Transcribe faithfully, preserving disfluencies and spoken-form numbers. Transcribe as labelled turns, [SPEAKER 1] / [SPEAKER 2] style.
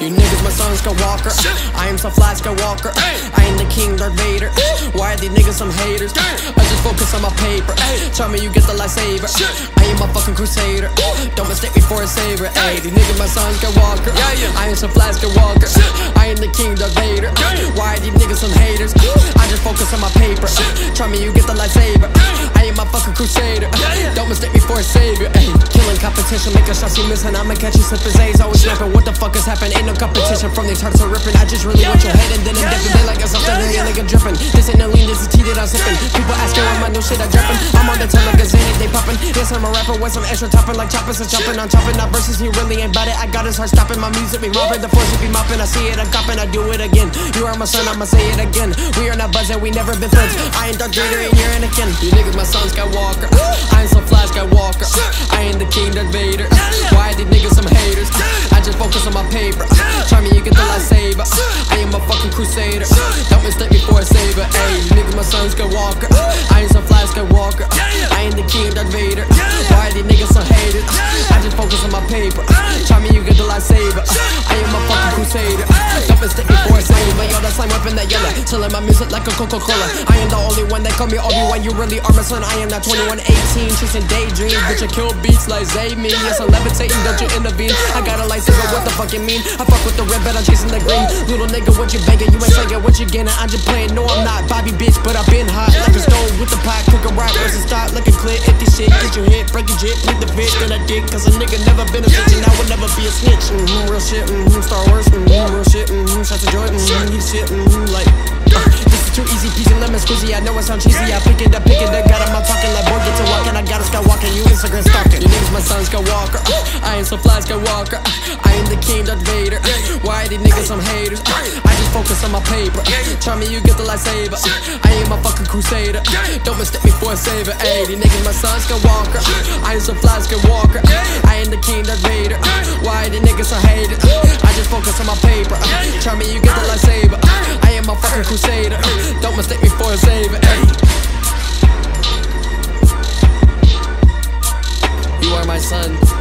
[SPEAKER 1] You niggas my son Skywalker. I am so fly Skywalker. I am the king Darth Vader. Why are these niggas some haters? I just focus on my paper. Tell me you get the lightsaber. I am a fucking crusader. Don't mistake me for a savior. Ay, these niggas my son Skywalker. I am so fly Skywalker. I am the king Darth Vader. Why are these niggas some haters? I just focus on my paper. Try me you get the lightsaber. I am a fucking crusader. Don't mistake me for a savior. Ay, killing competition, make a shot you missing. I'ma catch you slipping Z's, always snapping. What the fuck is happening? Ain't no competition from these hearts are ripping. I just really want your head and then I'm dipping. They like it's something that ain't like a dripping. This ain't no lean, this is tea that I'm sipping. People asking why my new shit I dripping. I'm on the tongue like a Xanax, they popping. Yes, I'm a rapper with some extra topping, like chopping, so chopping. I'm chopping out verses, he really ain't bout it. I got his heart stopping, my music be romping. The force be mopping, I see it, I'm copping, I do it again. You are my son, I'ma say it again. We are not buzzing, we never been friends. I ain't Darth Vader and you're Anakin. You niggas my son Skywalker. I ain't some fly Skywalker. I ain't the king Darth Vader. Why are these niggas some haters? I just focus on my paper. Try me, you get the lightsaber. I am a fucking crusader. Don't mistake me for a savior. Ayy, you niggas my son Skywalker. I ain't some fly Skywalker. I ain't the king Darth Vader. Why are these niggas some haters? I just focus on my paper. Try me, you get the lightsaber. I am a fucking crusader. Don't mistake me for a savior. Yo, that's slime weapon that yellow. Selling my music like a Coca-Cola. I am the only one that call me Obi-Wan. You really are my son. I am not twenty-one, eighteen, chasing daydreams. Bitch, I kill beats like Zay me. Yes, I'm levitating, don't you intervene. I got a lightsaber, what the fuck it mean? I fuck with the red, but I'm chasing the green. Little nigga, what you banging? You ain't saying what you getting. I'm just playing, no I'm not Bobby bitch, but I've been hot like a stove with the pot. Cook a rock, versus start like a clip. Empty shit, get your hit, break your jit, plead the bitch, then I did. Cause a nigga never been a snitch and I will never be a snitch. Mm-hmm, real shit, mm-hmm, Star Wars, mm-hmm, real shit, mm-hmm, shots of Jordan, mm-hmm, he shit, mm-hmm, like uh, this is too easy peasy, lemon squeezy. I know it sound cheesy, I pick it up, pick it up, got him out talking like boy, get to walking. I got a Skywalker, you Instagram stalking. You niggas my son Skywalker. I ain't so fly Skywalker. I am the king Darth Vader. Why are these niggas some haters? I just focus on my paper. Try me, you get the lightsaber. I am a fucking crusader. Don't mistake me for a savior. Ayy, these niggas my son Skywalker. I am so fly Skywalker. I am the king Darth Vader. Why are these niggas some haters? I just focus on my paper. Try me, you get the lightsaber. I am a fucking crusader. Don't mistake me for a savior. Ayy. You are my son.